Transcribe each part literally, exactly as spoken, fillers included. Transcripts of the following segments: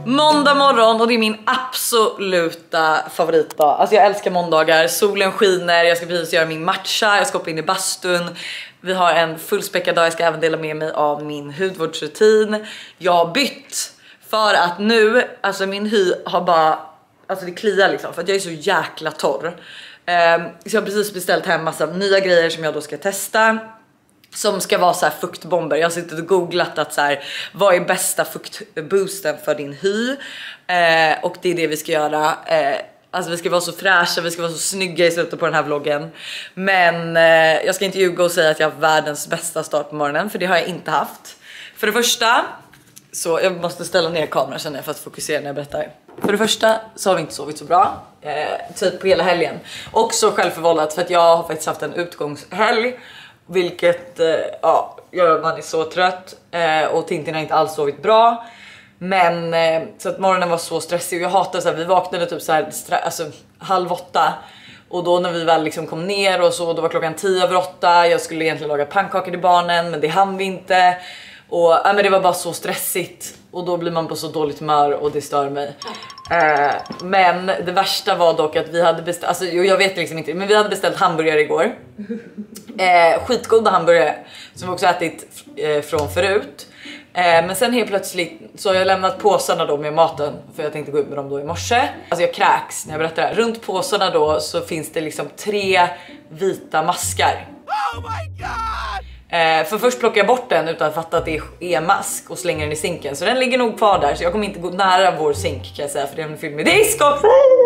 Måndag morgon och det är min absoluta favoritdag. Alltså jag älskar måndagar, solen skiner, jag ska precis göra min matcha, jag ska hoppa in i bastun. Vi har en fullspäckad dag, jag ska även dela med mig av min hudvårdsrutin. Jag har bytt för att nu, alltså min hy har bara, alltså det kliar liksom för att jag är så jäkla torr. Um, så jag har precis beställt hem massa nya grejer som jag då ska testa. Som ska vara så här fuktbomber. Jag har suttit och googlat att så här, vad är bästa fuktboosten för din hy. Eh, och det är det vi ska göra. Eh, alltså vi ska vara så fräscha, vi ska vara så snygga i slutet på den här vloggen. Men eh, jag ska inte ljuga och säga att jag har världens bästa start på morgonen. För det har jag inte haft. För det första, så jag måste ställa ner kameran känner jag för att fokusera när jag berättar. För det första så har vi inte sovit så bra. Eh, typ på hela helgen. Också självförvållat för att jag har faktiskt haft en utgångshelg. Vilket, eh, ja, gör man är så trött eh, och Tintin har inte alls sovit bra. Men eh, så att morgonen var så stressig och jag hatar så här, vi vaknade typ så här, alltså halv åtta. Och då när vi väl liksom kom ner och så, då var klockan tio över åtta. Jag skulle egentligen laga pannkakor till barnen, men det hann vi inte. Och ja, men det var bara så stressigt. Och då blir man på så dåligt humör och det stör mig. Eh, men det värsta var dock att vi hade beställt, alltså jag vet liksom inte, men vi hade beställt hamburgare igår. Eh, skitgoda hamburgare som vi också ätit eh, från förut. Eh, men sen helt plötsligt så har jag lämnat påsarna då med maten för jag tänkte gå ut med dem då i morse. Alltså jag kräks när jag berättar det här. Runt påsarna då så finns det liksom tre vita maskar. Oh my god! Eh, för först plockar jag bort den utan att fatta att det är mask och slänger den i sinken. Så den ligger nog kvar där så jag kommer inte gå nära vår sink kan jag säga. För det är en film med disk och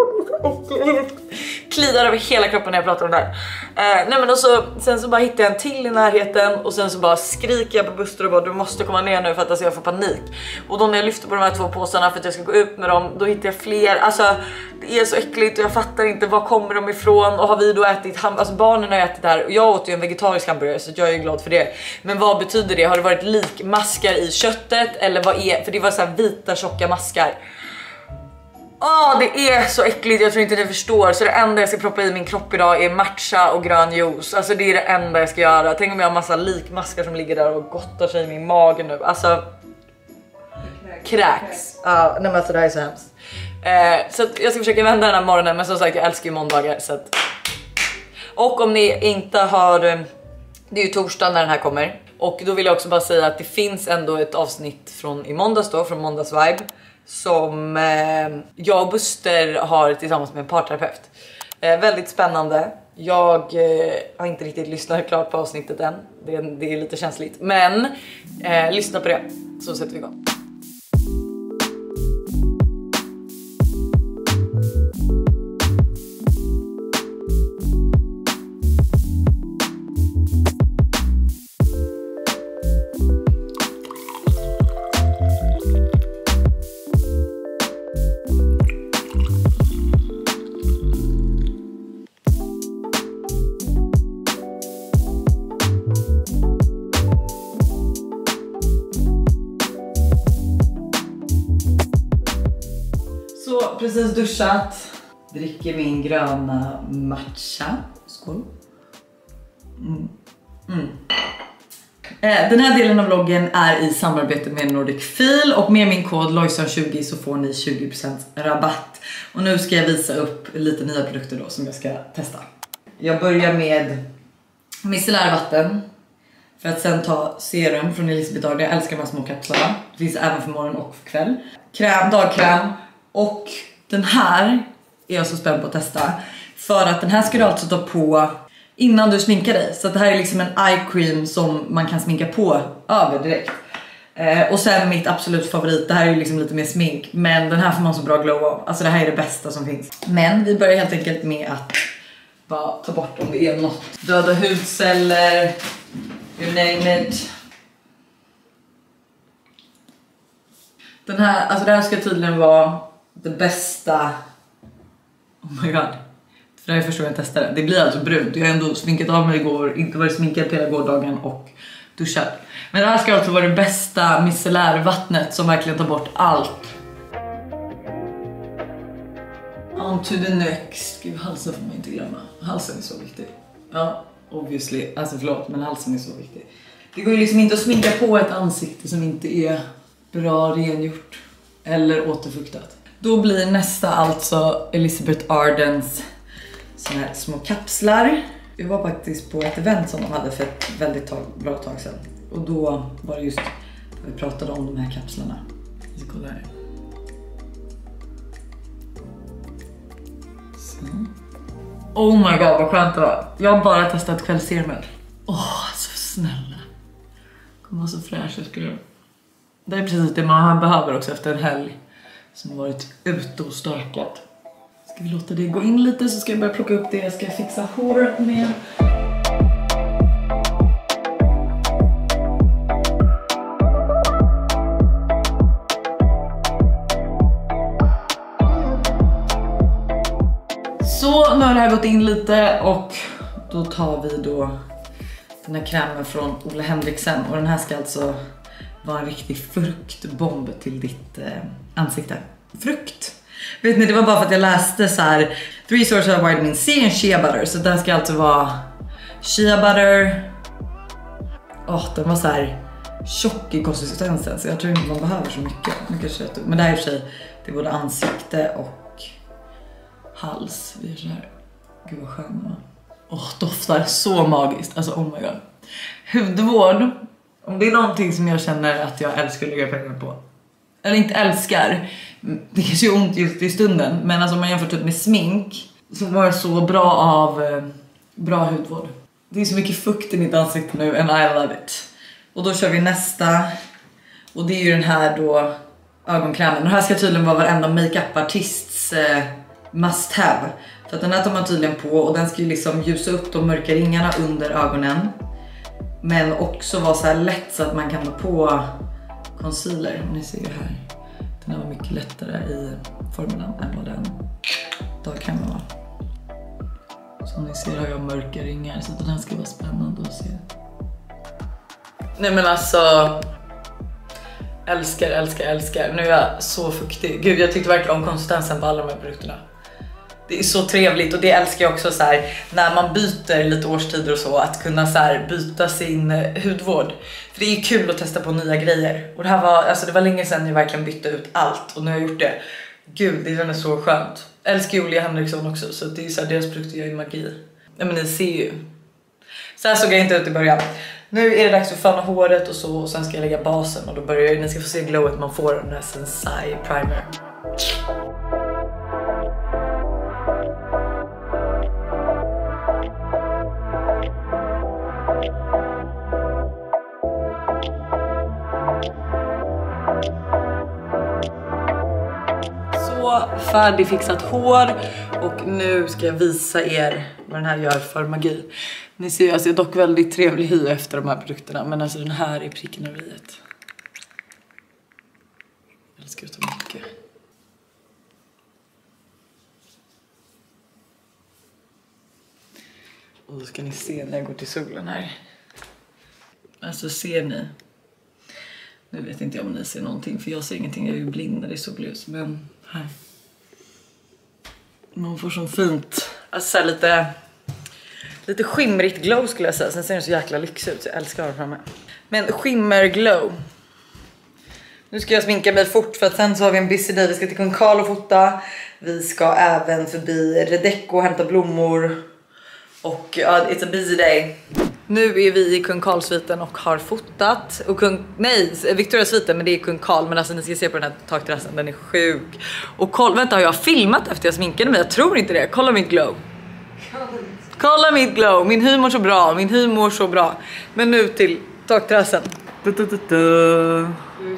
kliar över hela kroppen när jag pratar om det här. Eh, nej men och så, sen så bara hittar jag en till i närheten. Och sen så bara skriker jag på Buster och bara du måste komma ner nu för att alltså, jag får panik. Och då när jag lyfter på de här två påsarna för att jag ska gå ut med dem, då hittar jag fler. Alltså det är så äckligt och jag fattar inte var kommer de ifrån. Och har vi då ätit, ham- alltså barnen har ätit det här. Och jag åt ju en vegetarisk hamburgare så jag är glad för det. Men vad betyder det? Har det varit likmaskar i köttet? Eller vad är, för det var så här vita tjocka maskar. Åh, oh, det är så äckligt, jag tror inte ni förstår. Så det enda jag ska proppa i min kropp idag är matcha och grön juice. Alltså det är det enda jag ska göra. Tänk om jag har massa likmaskar som ligger där och gottar sig i min mage nu. Alltså kräks. Ja, uh, nej men alltså det här är så hemskt. uh, Så att jag ska försöka vända den här morgonen. Men som sagt jag älskar ju måndagar så att... Och om ni inte har, det är ju torsdag när den här kommer. Och då vill jag också bara säga att det finns ändå ett avsnitt från i måndags då, från måndags vibe. Som eh, jag och Buster har tillsammans med en parterapeut. Eh, väldigt spännande. Jag eh, har inte riktigt lyssnat klart på avsnittet än. Det, det är lite känsligt. Men eh, lyssna på det så sätter vi igång. Precis duschat, dricker min gröna matcha. Skål. Mm. Mm. Eh, den här delen av vloggen är i samarbete med Nordic Feel och med min kod Lojsan tjugo så får ni tjugo procent rabatt. Och nu ska jag visa upp lite nya produkter då som jag ska testa. Jag börjar med micellärvatten för att sen ta serum från Elisabeth Arden. Jag älskar de här små kapslarna. Det finns även för morgon och för kväll. Kräm, dagkräm. Och den här är jag så spänd på att testa. För att den här ska du alltså ta på innan du sminkar dig. Så att det här är liksom en eye cream som man kan sminka på över direkt. Eh, och sen mitt absolut favorit, det här är ju liksom lite mer smink. Men den här får man så bra glow av. Alltså det här är det bästa som finns. Men vi börjar helt enkelt med att bara ta bort om det är något. Döda hudceller, you name it. Den här, alltså det här ska tydligen vara det bästa. Oh my god. För det här är första gången jag testar det. Det blir alltså brunt. Jag har ändå sminkat av mig igår. Inte varit sminkad på hela gårdagen och duschat. Men det här ska alltså vara det bästa micellärvattnet som verkligen tar bort allt. On to the next. Gud, halsen får man inte glömma. Halsen är så viktig. Ja, obviously. Alltså förlåt, men halsen är så viktig. Det går ju liksom inte att sminka på ett ansikte som inte är bra rengjort. eller återfuktat. Då blir nästa alltså Elizabeth Ardens såna här små kapslar. Jag var faktiskt på ett event som de hade för ett väldigt tag, bra tag sedan. Och då var det just vi pratade om de här kapslarna. Vi ska kolla här. Så. Oh my god vad skönt det var. Jag har bara testat kvällsserumel. Åh, oh, så snälla. Kommer vara så fräsch jag skulle. Det är precis det man behöver också efter en helg som har varit ute och stökat. Ska vi låta det gå in lite så ska jag börja plocka upp det jag ska fixa håret med. Så nu har det här gått in lite och då tar vi då den här krämen från Ole Henriksen och den här ska alltså vara en riktig fruktbomb till ditt eh, ansikte. Frukt. Vet ni, det var bara för att jag läste så här three sources of vitamin C and shea butter, så den ska alltså vara shea butter. Åh, oh, den var så här tjock i konsistensen så jag tror inte man behöver så mycket. mycket kött. Men det här är i och för sig det är både ansikte och hals. Vi är så här. Gud vad skönt. Åh, oh, doftar så magiskt. Alltså oh my god. Hudvård. Om det är någonting som jag känner att jag älskar att lägga pengar på. Eller inte älskar. Det kanske är ont just i stunden. Men alltså om man jämför typ med smink så var jag så bra av eh, bra hudvård. Det är så mycket fukt i mitt ansikte nu and I love it. Och då kör vi nästa. Och det är ju den här då ögonkrämen. Den här ska tydligen vara varenda makeup-artists eh, must have. För att den här tar man tydligen på och den ska ju liksom ljusa upp de mörka ringarna under ögonen. Men också vara så här lätt så att man kan ta på concealer. Ni ser ju här. Den här var mycket lättare i formen än vad den dagkrämen var. Som ni ser har jag mörka ringar så den här ska vara spännande att se. Nej men alltså älskar, älskar, älskar. Nu är jag så fuktig. Gud, jag tyckte verkligen om konsistensen på alla de här produkterna. Det är så trevligt och det älskar jag också så här när man byter lite årstider och så att kunna så här byta sin hudvård. För det är kul att testa på nya grejer. Och det här var alltså det var länge sedan jag verkligen bytte ut allt och nu har jag gjort det. Gud, det är så skönt. Jag älskar Ole Henriksson också så det är så här deras produkter gör ju magi. Ja men ni ser ju. Så här såg jag inte ut i början. Nu är det dags att fana håret och så och sen ska jag lägga basen och då börjar jag, ni ska få se glowet man får av den här Sensai primer. Färdigfixat hår och nu ska jag visa er vad den här gör för magi. Ni ser, alltså jag är dock väldigt trevlig hy efter de här produkterna, men alltså den här är pricken över iet. Jag älskar det så mycket. Och då ska ni se när jag går till solen här. Alltså ser ni? Nu vet inte jag om ni ser någonting för jag ser ingenting, jag är ju blind när det är solljus, men här. Man får så fint, alltså lite lite skimrigt glow skulle jag säga. Sen ser den så jäkla lyxig ut så jag älskar den framme. Men skimmerglow. Nu ska jag sminka mig fort för att sen så har vi en busy day. Vi ska till Kung Karl och fota. Vi ska även förbi Redecco och hämta blommor. Och ja, it's a busy day. Nu är vi i Kung Karl-sviten och har fotat. Och Kung, nej, Victoria-sviten, men det är Kung Karl. Men alltså ni ska se på den här takterrassen, den är sjuk. Och kolla, vänta, har jag filmat efter jag sminkade mig? Jag tror inte det, kolla mitt glow. Kolla mitt glow, min humor så bra, min humor så bra. Men nu till takterrassen. Du, du, du, du.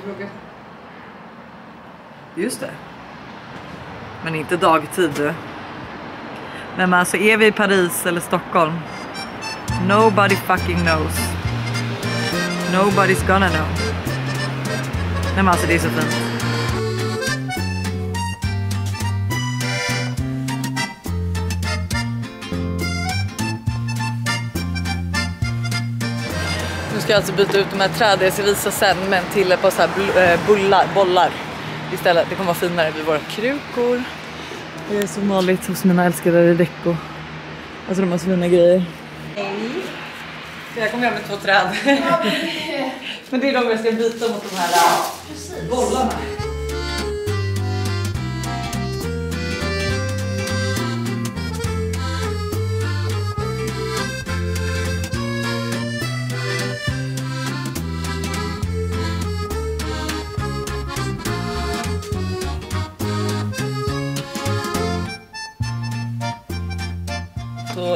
Just det. Men inte dagtid. Men alltså är vi i Paris eller Stockholm? Nobody fucking knows. Nobody's gonna know. Nej men alltså det är så fint. Nu ska jag alltså byta ut de här träden, jag ska visa sen, men till ett par så här bullar, bollar istället. Det kommer vara finare vid våra krukor. Det är som vanligt hos mina älskade Redecco. Alltså de har så fina grejer. Hej. Så jag kommer göra med två träd. Ja, men det är de jag ska byta mot de här bollarna.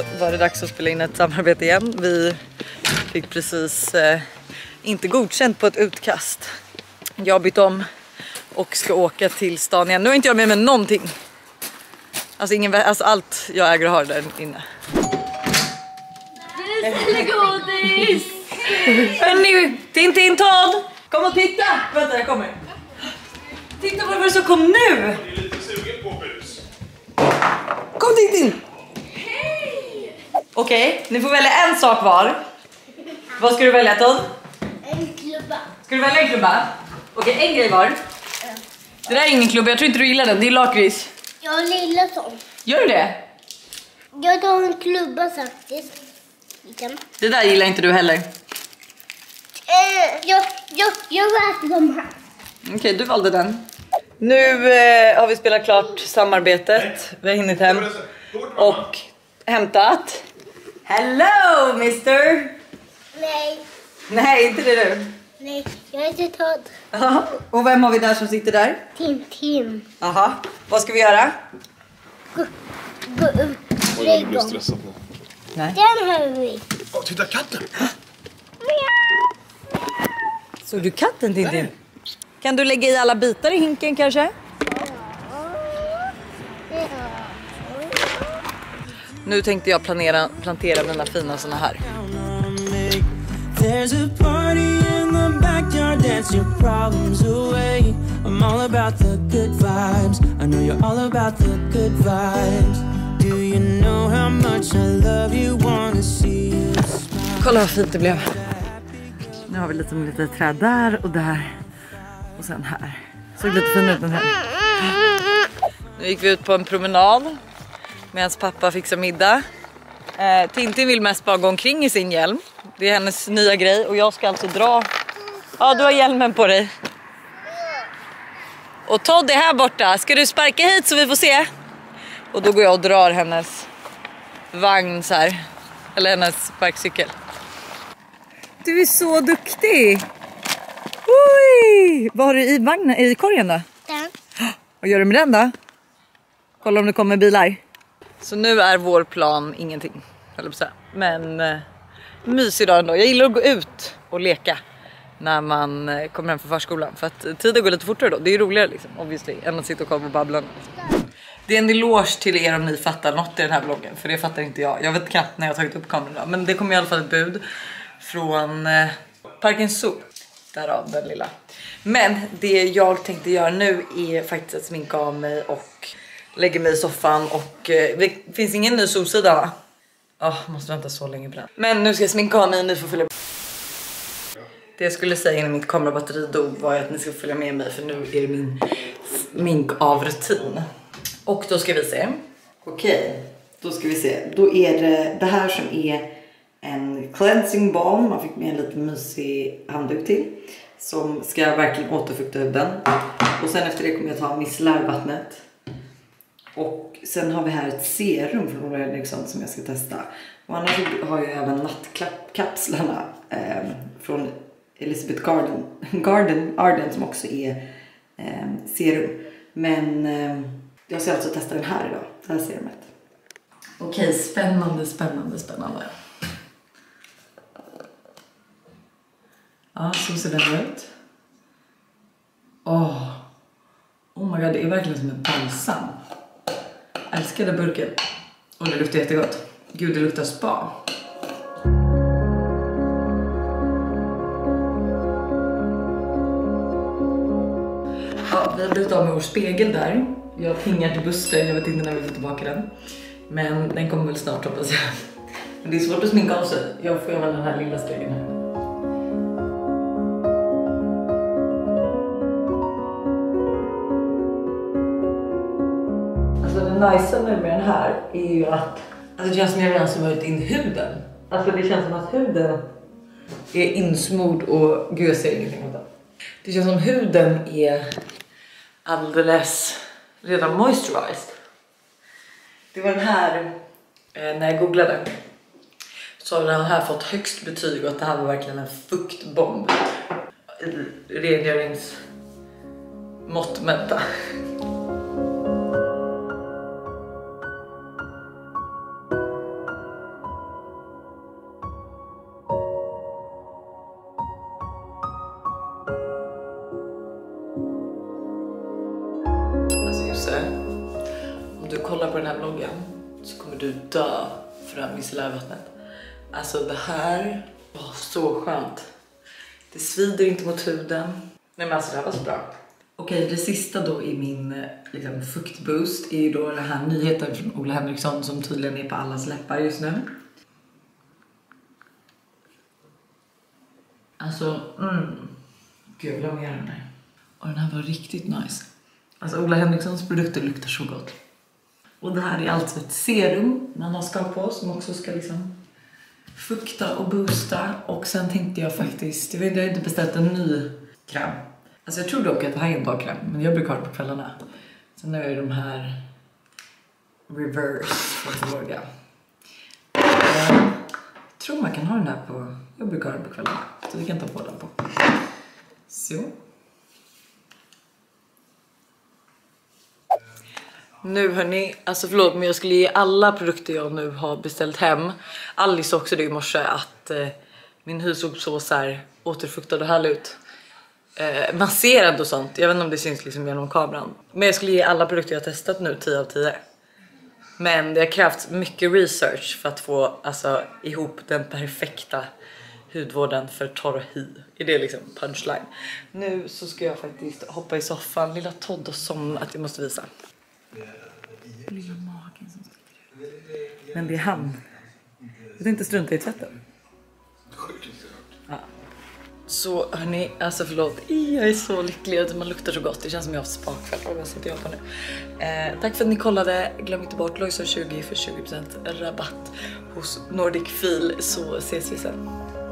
så var det dags att spela in ett samarbete igen. Vi fick precis eh, inte godkänt på ett utkast. Jag har bytt om och ska åka till stan igen. Nu har inte jag med mig någonting. Alltså, ingen, alltså allt jag äger och har där inne. Godis! Hörni, Tintin, Todd! Kom och titta! Vänta, jag kommer. Titta vad det var som kom nu! Jag är lite sugen på bus. Kom Tintin! Hej! Okej, okay, ni får välja en sak var. Vad ska du välja, Todd? En klubba. Ska du välja en klubba? Okej, okay, en grej var. Det där är ingen klubba, jag tror inte du gillar den. Det är lakrits. Jag gillar sånt. Gör du det? Jag tar en klubba faktiskt. Det där gillar inte du heller. Eh, jag, jag, jag äter de här. Okej, okay, du valde den. Nu eh, har vi spelat klart samarbetet. Vi har hinnit hem. Och hämtat. Hello, mister! Nej, Nej, inte det du. nej, jag heter Todd. Aha. Och vem har vi där som sitter där? Tintin. Aha. Vad ska vi göra? Gå, gå upp. Oj, Lägg jag blir om. stressad nu. Nej. Den har vi. Åh, titta katten! Såg du katten, Tintin? Kan du lägga i alla bitar i hinken kanske? Nu tänkte jag planera, plantera mina fina såna här. There's a party in the backyard, dance your problems away. I'm all about the good vibes. I know you're all about the good vibes. Do you know how much I love you, wanna see you smile? Kolla vad fint det blev. Nu har vi lite, lite träd där och där. Och sen här. Såg lite fin ut den här. Nu gick vi ut på en promenad. Medan pappa fixar middag. Eh, Tintin vill mest bara gå omkring i sin hjälm. Det är hennes nya grej. Och jag ska alltså dra. Ja, du har hjälmen på dig. Och Todd är här borta. Ska du sparka hit så vi får se? Och då går jag och drar hennes vagn så här. Eller hennes sparkcykel. Du är så duktig. Oj! Vad har du i vagnen, i korgen då? Den. Vad gör du med den då? Kolla om det kommer bilar. Så nu är vår plan ingenting. Men eh, mysig dag ändå. Jag gillar att gå ut och leka när man eh, kommer hem från förskolan. För att tiden går lite fortare då. Det är roligare liksom, obviously, än att sitta och kolla på babblan. Det är en eloge till er om ni fattar något i den här vloggen. För det fattar inte jag. Jag vet knappt när jag har tagit upp kameran då. Men det kommer i alla fall ett bud från eh, Parken Zoo. Därav den lilla. Men det jag tänkte göra nu är faktiskt att sminka av mig och lägga mig i soffan. Och eh, det finns ingen ny solsida va? Ja, oh, måste vänta så länge på den. Men nu ska jag sminka av mig, ni får följa med. Det jag skulle säga innan mitt kamerabatteri dog var att ni ska följa med mig. För nu är det min smink av rutin. Och då ska vi se. Okej, okay, då ska vi se. Då är det det här som är en cleansing balm. Man fick med en lite mysig handduk till. Som ska verkligen återfukta huden. Och sen efter det kommer jag ta micellärvattnet. Och sen har vi här ett serum från Royal Eriksson som jag ska testa. Och annars har jag även nattkapslarna eh, från Elizabeth Garden, Garden Arden som också är eh, serum. Men eh, jag ska alltså testa den här idag, det här serumet. Okej, okay, spännande, spännande, spännande. Ja, så ser den ut. Åh, oh. oh my god, det är verkligen som en balsam. Jag älskar den burken. Och det luktar jättegott. Gud, det luktar spa. Ja, vi har blivit av med vår spegel där. Jag pingar till Buster, jag vet inte när vi får tillbaka den. Men den kommer väl snart, hoppas jag. Men det är svårt att sminka av sig. Jag får använda den här lilla spegeln här. Alltså det nice med den här är ju att alltså det känns som jag redan smörjt in huden. Alltså det känns som att huden är insmord och gud jag ser ingenting av det. Det känns som huden är alldeles redan moisturized. Det var den här eh, när jag googlade så har den här fått högst betyg och att det här var verkligen en fuktbomb i rengöringsmått mätta. kollar på den här vloggen så kommer du dö för det här micellärvattnet. Alltså det här var så skönt. Det svider inte mot huden. Nej men alltså det här var så bra. Okej, det sista då i min liksom, fuktboost är ju då den här nyheten från Ola Henriksson som tydligen är på allas läppar just nu. Alltså, mm. Gud, jag vill ha mer den här. Och den här var riktigt nice. Alltså Ola Henrikssons produkter luktar så gott. Och det här är alltså ett serum man har skapat på som också ska liksom fukta och boosta. Och sen tänkte jag faktiskt, jag vet jag har inte beställt en ny kräm. Alltså jag tror dock att det här är en dagkräm, men jag brukar ha det på kvällarna. Sen är det de här reverse från Vårga. Jag tror man kan ha den här på, jag brukar ha den på kvällarna. Så vi kan ta på den på. Så. Nu hörni, alltså förlåt men jag skulle ge alla produkter jag nu har beställt hem. Alice sa också det i morse att eh, min hy såg så, så här återfuktad och härlig ut. Eh, masserad och sånt, jag vet inte om det syns liksom genom kameran. Men jag skulle ge alla produkter jag har testat nu tio av tio. Men det har krävts mycket research för att få alltså, ihop den perfekta hudvården för torr hy. Är det liksom punchline? Nu så ska jag faktiskt hoppa i soffan. Lilla Todd och somna att jag måste visa. Lilla magen som sticker ut. Men det är han. Jag tänkte strunta i tvätten. Ja. Så hörni, alltså förlåt. Jag är så lycklig att man luktar så gott. Det känns som jag har haft spakväll. Vad sitter jag på nu? Eh, tack för att ni kollade. Glöm inte bort Loisor tjugo för tjugo procent rabatt hos Nordic Feel. Så ses vi sen.